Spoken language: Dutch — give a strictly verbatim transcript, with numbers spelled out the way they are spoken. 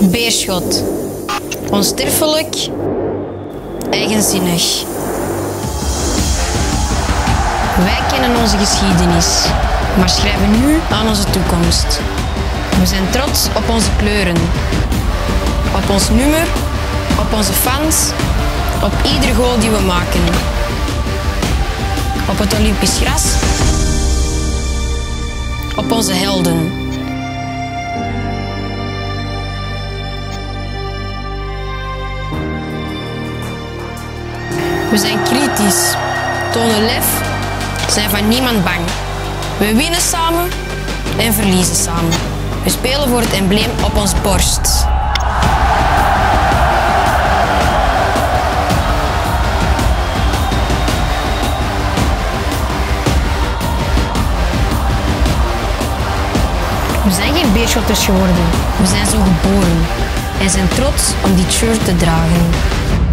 Beerschot. Onsterfelijk. Eigenzinnig. Wij kennen onze geschiedenis, maar schrijven nu aan onze toekomst. We zijn trots op onze kleuren, op ons nummer, op onze fans, op ieder goal die we maken. Op het Olympisch gras, op onze helden. We zijn kritisch, tonen lef, zijn van niemand bang. We winnen samen en verliezen samen. We spelen voor het embleem op ons borst. We zijn geen beerschotters geworden, we zijn zo geboren en zijn trots om dit shirt te dragen.